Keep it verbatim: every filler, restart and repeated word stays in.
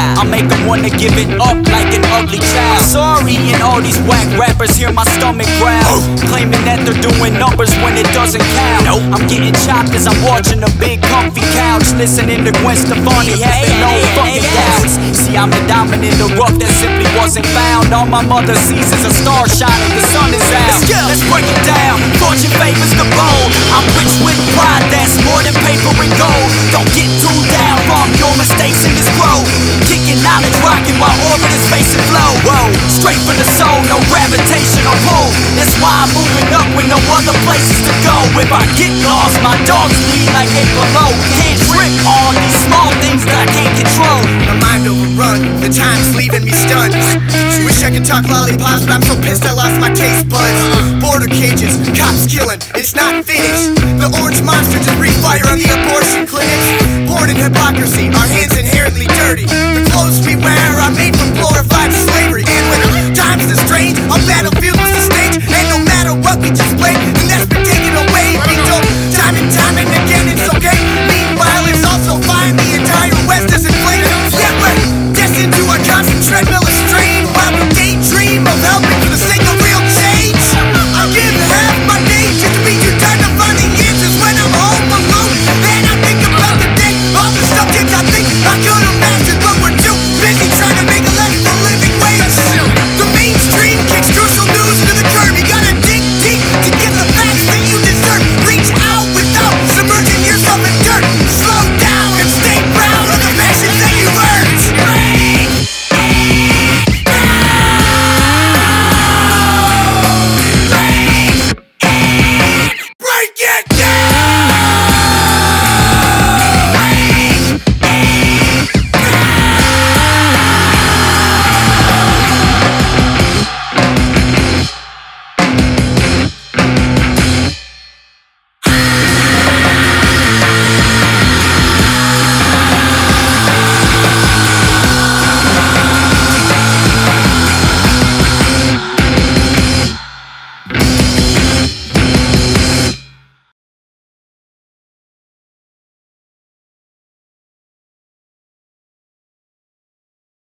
I make them wanna give it up like an ugly child. I'm sorry, and all these whack rappers hear my stomach growl, claiming that they're doing numbers when it doesn't count. Nope. I'm getting chopped as I'm watching a big comfy couch, listening to Gwen Stefani, having no fucking doubts. See, I'm the diamond in the rough that simply wasn't found. All my mother sees is a star shining, the sun is out. Let's go, let's break it down. Fortune favors the bold. I'm rich with pride that's more than paper and gold. Don't get too down from your mistakes in this road. Kicking knowledge, rocking while orbit is facing flow. Whoa, straight for the soul, no gravitational pull. That's why I'm moving up with no other places to go. If I get lost, my dogs lead like eight below. Can't trip on these small things that I can't control. My mind overrun, the time's leaving me stunned. Wish I could talk lollipops, but I'm so pissed I lost my taste buds. Border cages, cops killing, it's not finished. The orange monster just refire on the abortion clinics. Born in hypocrisy, our hands inherently